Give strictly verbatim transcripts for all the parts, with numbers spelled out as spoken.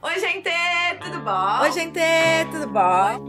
Oi, gente, tudo bom? Oi, gente, tudo bom?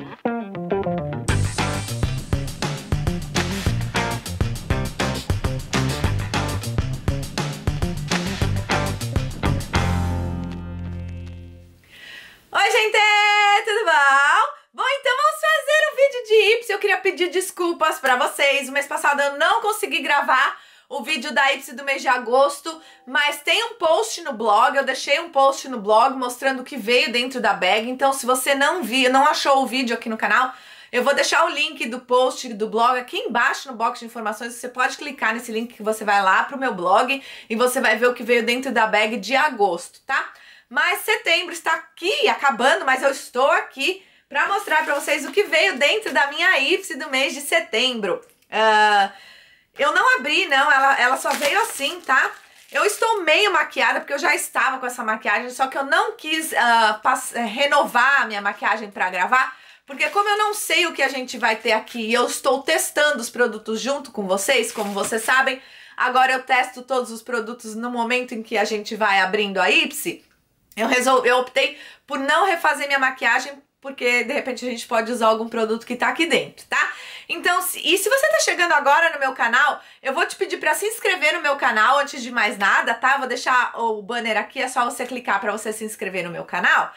Oi, gente, tudo bom? Bom, então vamos fazer um vídeo de Ipsy. Eu queria pedir desculpas pra vocês. O mês passado eu não consegui gravar o vídeo da Ipsy do mês de agosto, mas tem um post no blog, eu deixei um post no blog mostrando o que veio dentro da bag. Então se você não viu, não achou o vídeo aqui no canal, eu vou deixar o link do post do blog aqui embaixo no box de informações. Você pode clicar nesse link que você vai lá pro meu blog e você vai ver o que veio dentro da bag de agosto, tá? Mas setembro está aqui, acabando, mas eu estou aqui para mostrar para vocês o que veio dentro da minha Ipsy do mês de setembro. Uh, eu não abri, não, ela, ela só veio assim, tá? Eu estou meio maquiada, porque eu já estava com essa maquiagem, só que eu não quis uh, renovar a minha maquiagem para gravar, porque como eu não sei o que a gente vai ter aqui e eu estou testando os produtos junto com vocês, como vocês sabem, agora eu testo todos os produtos no momento em que a gente vai abrindo a Ipsy. Eu, resolvi, eu optei por não refazer minha maquiagem, porque de repente a gente pode usar algum produto que tá aqui dentro, tá? Então, se, e se você tá chegando agora no meu canal, eu vou te pedir pra se inscrever no meu canal antes de mais nada, tá? Vou deixar o banner aqui, é só você clicar pra você se inscrever no meu canal.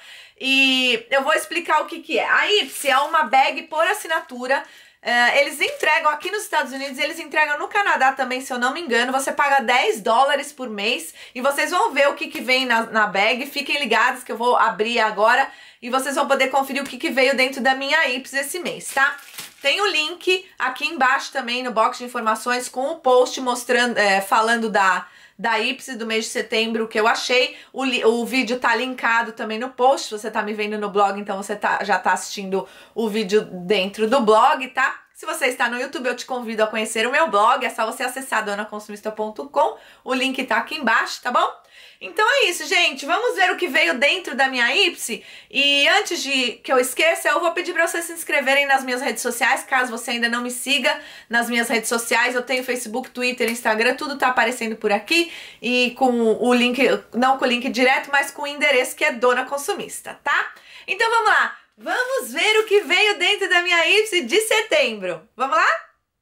E eu vou explicar o que que é. A Ipsy é uma bag por assinatura. Uh, eles entregam aqui nos Estados Unidos, eles entregam no Canadá também, se eu não me engano. Você paga dez dólares por mês e vocês vão ver o que que vem na, na bag. Fiquem ligados que eu vou abrir agora e vocês vão poder conferir o que que veio dentro da minha Ipsy esse mês, tá? Tem o link aqui embaixo também no box de informações com o post mostrando, é, falando da... da Ipsy do mês de setembro, que eu achei. O, o vídeo tá linkado também no post. Se você tá me vendo no blog, então você tá, já tá assistindo o vídeo dentro do blog, tá? Se você está no YouTube, eu te convido a conhecer o meu blog. É só você acessar dona consumista ponto com. O link tá aqui embaixo, tá bom? Então é isso, gente. Vamos ver o que veio dentro da minha Ipsy. E antes de que eu esqueça, eu vou pedir para vocês se inscreverem nas minhas redes sociais, caso você ainda não me siga nas minhas redes sociais. Eu tenho Facebook, Twitter, Instagram, tudo tá aparecendo por aqui. E com o link, não com o link direto, mas com o endereço que é Dona Consumista, tá? Então vamos lá. Vamos ver o que veio dentro da minha Ipsy de setembro. Vamos lá?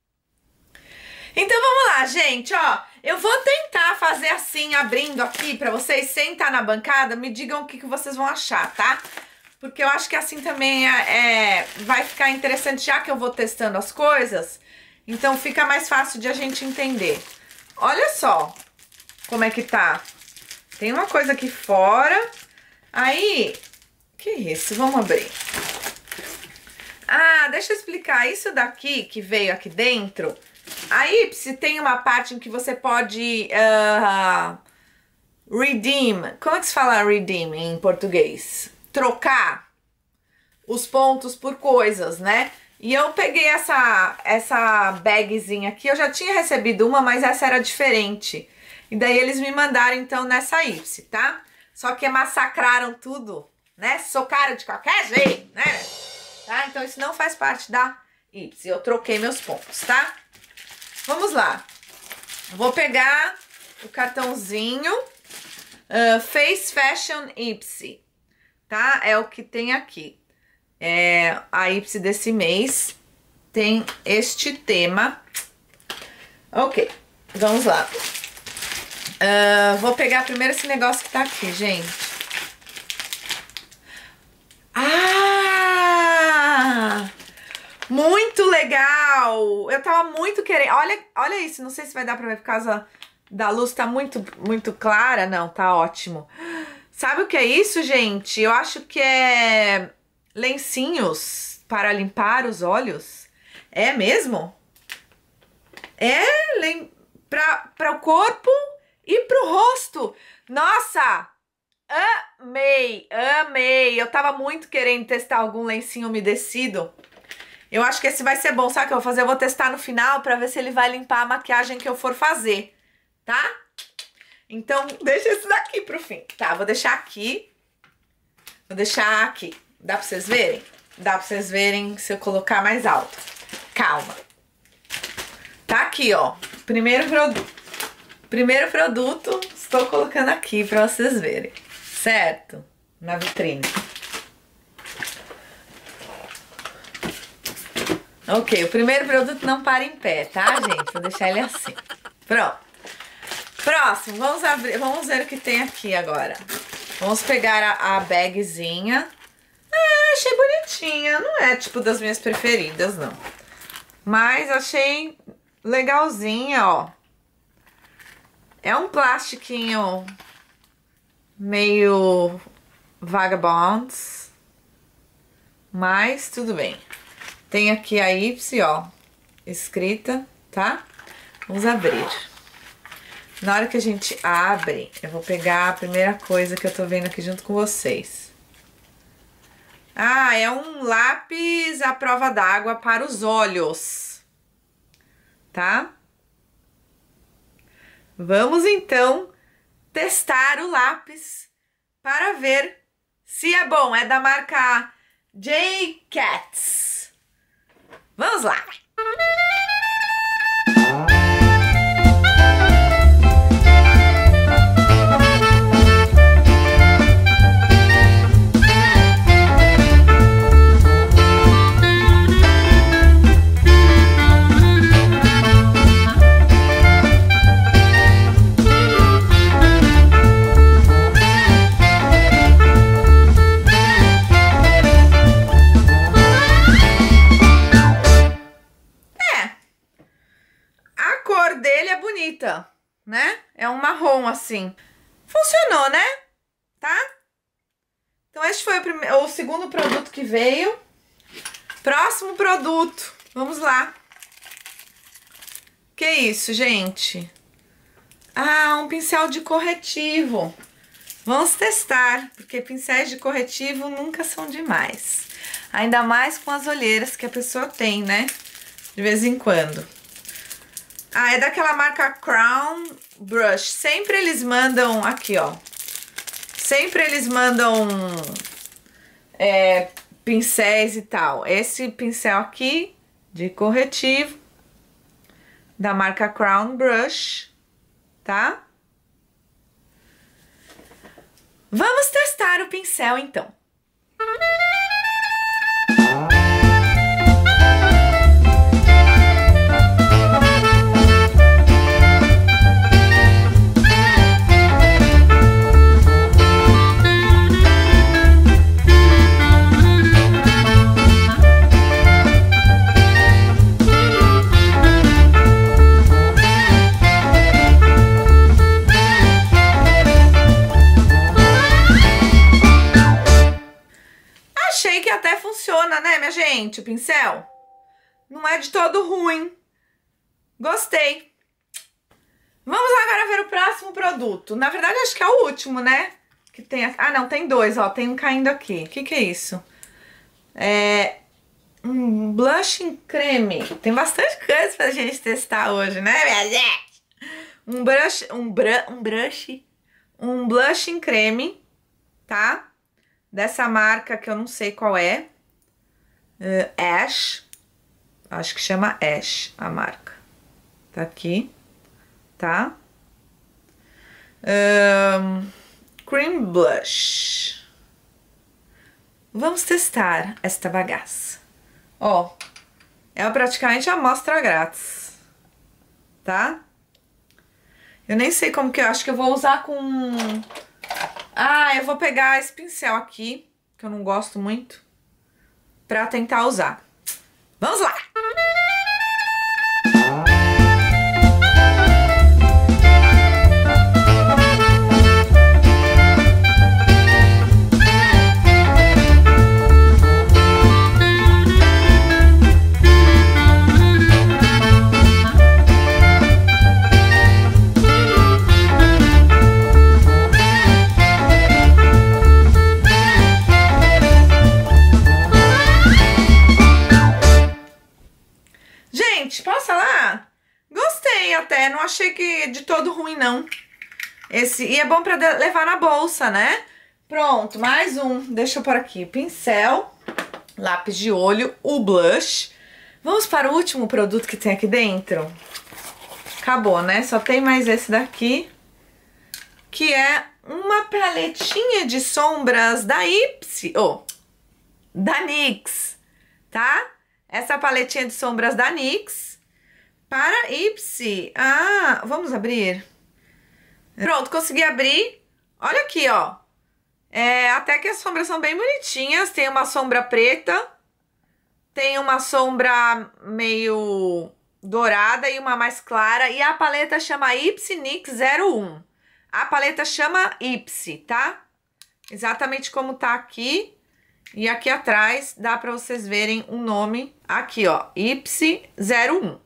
Então vamos lá, gente, ó. Eu vou tentar fazer assim, abrindo aqui pra vocês, sem estar na bancada. Me digam o que, que vocês vão achar, tá? Porque eu acho que assim também é, é, vai ficar interessante, já que eu vou testando as coisas. Então fica mais fácil de a gente entender. Olha só como é que tá. Tem uma coisa aqui fora. Aí, que isso? Vamos abrir. Ah, deixa eu explicar. Isso daqui que veio aqui dentro... A Ipsy tem uma parte em que você pode uh, redeem, como é que se fala redeem em português? Trocar os pontos por coisas, né? E eu peguei essa, essa bagzinha aqui, eu já tinha recebido uma, mas essa era diferente. E daí eles me mandaram então nessa Ipsy, tá? Só que massacraram tudo, né? Socaram de qualquer jeito, né? Tá? Então isso não faz parte da Ipsy, eu troquei meus pontos, tá? Vamos lá, vou pegar o cartãozinho uh, Face Fashion Ipsy, tá? É o que tem aqui. É, a Ipsy desse mês tem este tema. Ok, vamos lá. Uh, vou pegar primeiro esse negócio que tá aqui, gente. Ah! Muito legal! Eu tava muito querendo... Olha, olha isso, não sei se vai dar pra ver por causa da luz, tá muito, muito clara. Não, tá ótimo. Sabe o que é isso, gente? Eu acho que é lencinhos para limpar os olhos. É mesmo? É lem... pra, pra o corpo e pro rosto. Nossa! Amei, amei! Eu tava muito querendo testar algum lencinho umedecido. Eu acho que esse vai ser bom, sabe o que eu vou fazer? Eu vou testar no final pra ver se ele vai limpar a maquiagem que eu for fazer, tá? Então, deixa esse daqui pro fim. Tá, vou deixar aqui. Vou deixar aqui. Dá pra vocês verem? Dá pra vocês verem se eu colocar mais alto. Calma. Tá aqui, ó. Primeiro produto. Primeiro produto, estou colocando aqui pra vocês verem. Certo? na vitrine. Ok, o primeiro produto não para em pé, tá, gente? Vou deixar ele assim. Pronto. Próximo, vamos abrir, vamos ver o que tem aqui agora. Vamos pegar a, a bagzinha. Ah, achei bonitinha. Não é tipo das minhas preferidas, não. Mas achei legalzinha, ó. É um plastiquinho meio vagabonds, mas tudo bem. Tem aqui a Y, ó, escrita, tá? Vamos abrir. Na hora que a gente abre, eu vou pegar a primeira coisa que eu tô vendo aqui junto com vocês. Ah, é um lápis à prova d'água para os olhos, tá? Vamos então testar o lápis para ver se é bom. É da marca J-Cats. Vamos lá! Né? É um marrom assim. Funcionou, né? Tá? Então esse foi o, primeiro, o segundo produto que veio. Próximo produto. Vamos lá. Que isso, gente? Ah, um pincel de corretivo. Vamos testar, porque pincéis de corretivo nunca são demais. Ainda mais com as olheiras que a pessoa tem, né? De vez em quando. Ah, é daquela marca Crown Brush. Sempre eles mandam aqui, ó. Sempre eles mandam é, pincéis e tal. Esse pincel aqui de corretivo da marca Crown Brush, tá? Vamos testar o pincel então. Funciona, né, minha gente, o pincel? Não é de todo ruim. Gostei. Vamos agora ver o próximo produto. Na verdade, acho que é o último, né? Que tem a... Ah, não, tem dois, ó. Tem um caindo aqui. O que que é isso? É... Um blush em creme. Tem bastante coisa pra gente testar hoje, né, minha gente? Um brush... Um, br... um brush... Um blush em creme, tá? Dessa marca que eu não sei qual é. Uh, Ash, acho que chama Ash a marca. Tá aqui, tá? Um, cream Blush. Vamos testar esta bagaça. Ó, é praticamente a amostra grátis, tá? Eu nem sei como que eu acho que eu vou usar com... Ah, eu vou pegar esse pincel aqui, que eu não gosto muito, pra tentar usar. Vamos lá! Até não achei que de todo ruim não. Esse e é bom para levar na bolsa, né? Pronto, mais um. Deixa eu pôr aqui, pincel, lápis de olho, o blush. Vamos para o último produto que tem aqui dentro. Acabou, né? Só tem mais esse daqui, que é uma paletinha de sombras da Ipsy, ou oh, da NYX, tá? Essa paletinha de sombras da NYX para Ipsy. Ah, vamos abrir. Pronto, consegui abrir. Olha aqui, ó. É, até que as sombras são bem bonitinhas. Tem uma sombra preta, tem uma sombra meio dourada e uma mais clara. E a paleta chama Ipsy NYX zero um. A paleta chama Ipsy, tá? Exatamente como tá aqui. E aqui atrás dá pra vocês verem o nome. Aqui, ó. Ipsy zero um.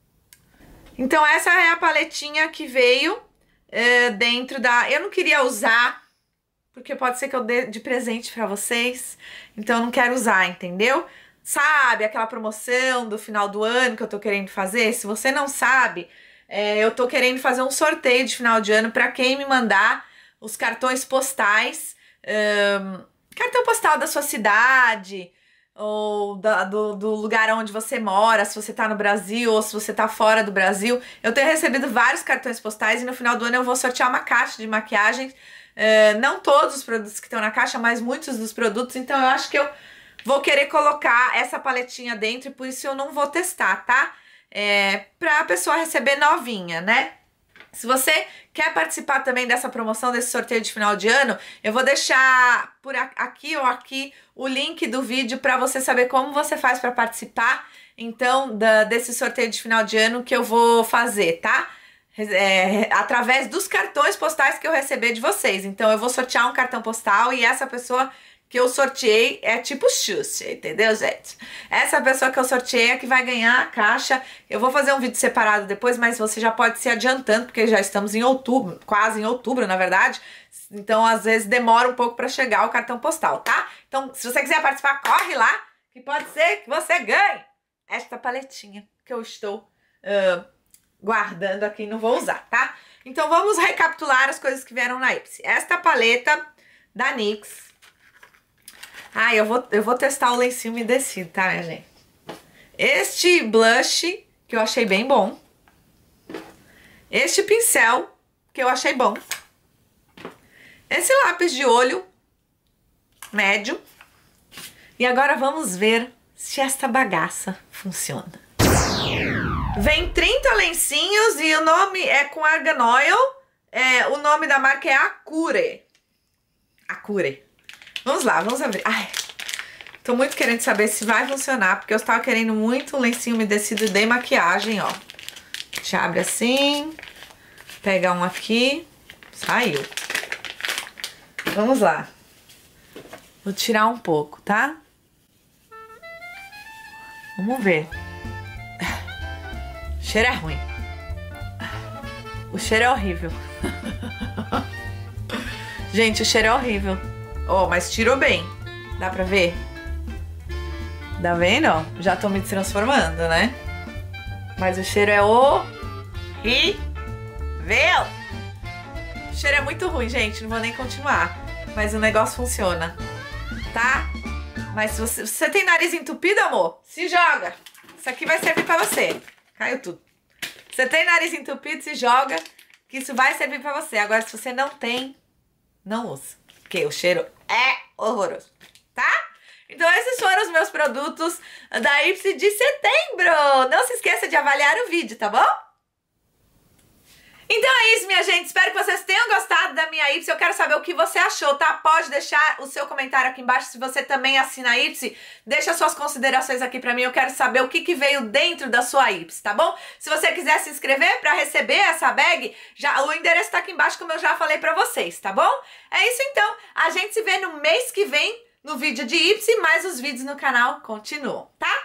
Então, essa é a paletinha que veio é, dentro da... Eu não queria usar, porque pode ser que eu dê de presente pra vocês. Então, eu não quero usar, entendeu? Sabe aquela promoção do final do ano que eu tô querendo fazer? Se você não sabe... É, eu tô querendo fazer um sorteio de final de ano para quem me mandar os cartões postais, um, cartão postal da sua cidade, ou da, do, do lugar onde você mora, se você tá no Brasil ou se você tá fora do Brasil. Eu tenho recebido vários cartões postais e no final do ano eu vou sortear uma caixa de maquiagem, uh, não todos os produtos que estão na caixa, mas muitos dos produtos, então eu acho que eu vou querer colocar essa paletinha dentro e por isso eu não vou testar, tá? É, pra pessoa receber novinha, né? Se você quer participar também dessa promoção, desse sorteio de final de ano, eu vou deixar por aqui ou aqui o link do vídeo para você saber como você faz para participar, então, da, desse sorteio de final de ano que eu vou fazer, tá? É, através dos cartões postais que eu receber de vocês. Então, eu vou sortear um cartão postal e essa pessoa... que eu sorteei é tipo Xuxa, entendeu, gente? Essa pessoa que eu sorteei é que vai ganhar a caixa. Eu vou fazer um vídeo separado depois, mas você já pode se adiantando, porque já estamos em outubro, quase em outubro, na verdade. Então, às vezes, demora um pouco para chegar o cartão postal, tá? Então, se você quiser participar, corre lá, que pode ser que você ganhe esta paletinha que eu estou uh, guardando aqui e não vou usar, tá? Então, vamos recapitular as coisas que vieram na Ipsy. Esta paleta da NYX. Ah, eu vou, eu vou testar o lencinho umedecido, tá, minha gente? Este blush, que eu achei bem bom. Este pincel, que eu achei bom. Esse lápis de olho, médio. E agora vamos ver se esta bagaça funciona. Vem trinta lencinhos e o nome é com Argan Oil. É, o nome da marca é Acure. Acure. Vamos lá, vamos abrir. Ai, tô muito querendo saber se vai funcionar, porque eu estava querendo muito um lencinho umedecido de maquiagem, ó. A gente abre assim, pega um aqui, saiu. Vamos lá. Vou tirar um pouco, tá? Vamos ver. O cheiro é ruim. O cheiro é horrível. Gente, o cheiro é horrível. Ó, oh, mas tirou bem. Dá pra ver? Tá vendo? Já tô me transformando, né? Mas o cheiro é horrível. O cheiro é muito ruim, gente. Não vou nem continuar. Mas o negócio funciona. Tá? Mas se você, se você tem nariz entupido, amor, se joga. Isso aqui vai servir pra você. Caiu tudo. Se você tem nariz entupido, se joga. Que isso vai servir pra você. Agora, se você não tem, não usa. Porque o cheiro é horroroso, tá? Então esses foram os meus produtos da Ipsy de setembro. Não se esqueça de avaliar o vídeo, tá bom? Então é isso, minha gente. Espero que vocês tenham gostado da minha Ipsy. Eu quero saber o que você achou, tá? Pode deixar o seu comentário aqui embaixo. Se você também assina a Ipsy, deixa suas considerações aqui pra mim. Eu quero saber o que, que veio dentro da sua Ipsy, tá bom? Se você quiser se inscrever pra receber essa bag, já, o endereço tá aqui embaixo, como eu já falei pra vocês, tá bom? É isso então. A gente se vê no mês que vem no vídeo de Ipsy, mas os vídeos no canal continuam, tá?